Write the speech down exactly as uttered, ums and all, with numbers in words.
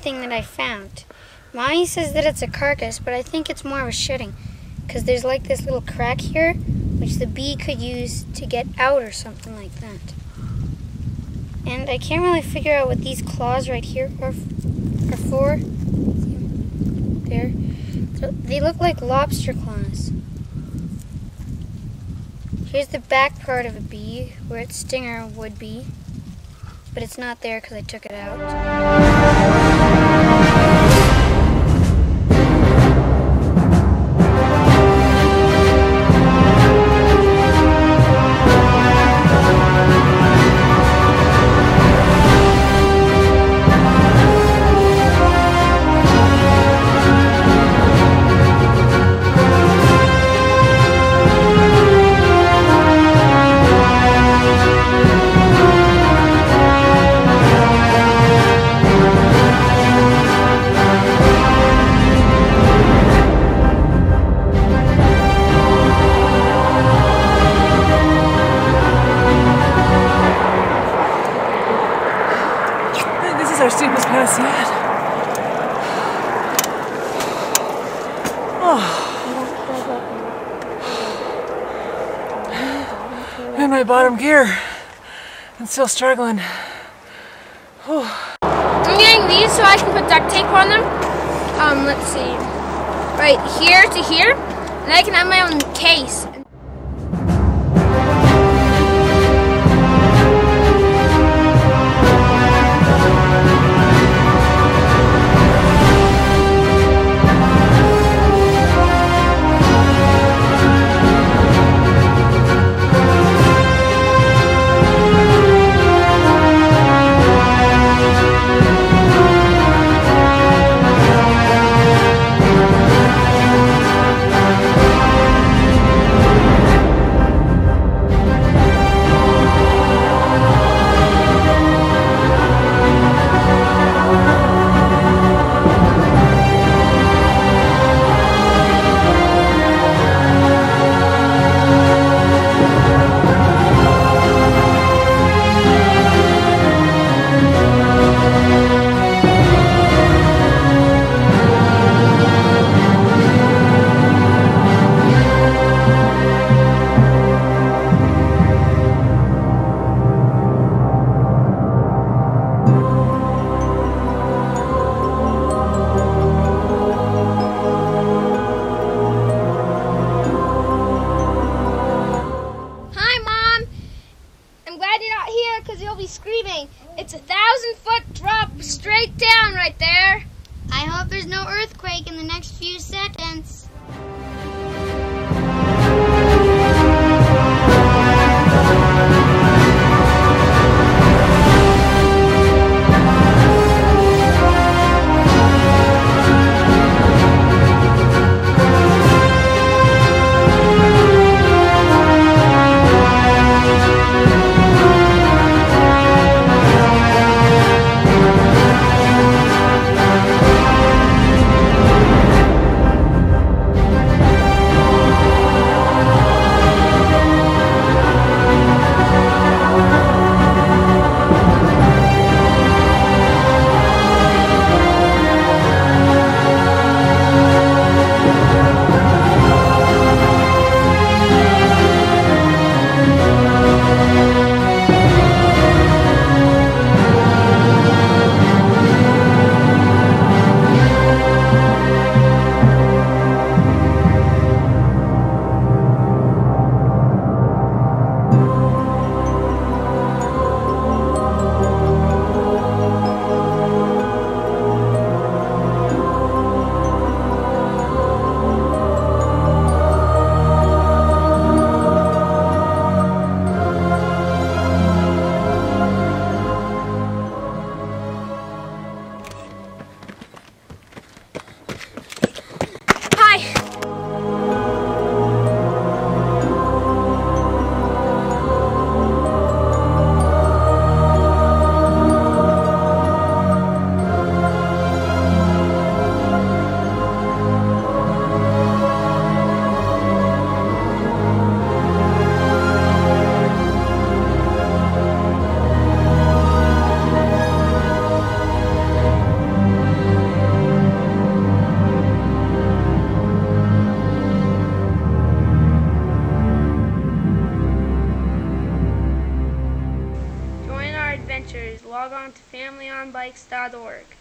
thing that I found. Mommy says that it's a carcass, but I think it's more of a shitting, because there's like this little crack here, which the bee could use to get out or something like that. And I can't really figure out what these claws right here are, are for. There. So they look like lobster claws. Here's the back part of a bee, where its stinger would be, but it's not there because I took it out. Our steepest pass yet. Oh. In my bottom gear and still struggling. Oh. I'm getting these so I can put duct tape on them. Um, let's see. Right here to here, and I can have my own case. Screaming. It's a thousand foot drop straight down right there. I hope there's no earthquake in the next few seconds. log on to family on bikes dot org.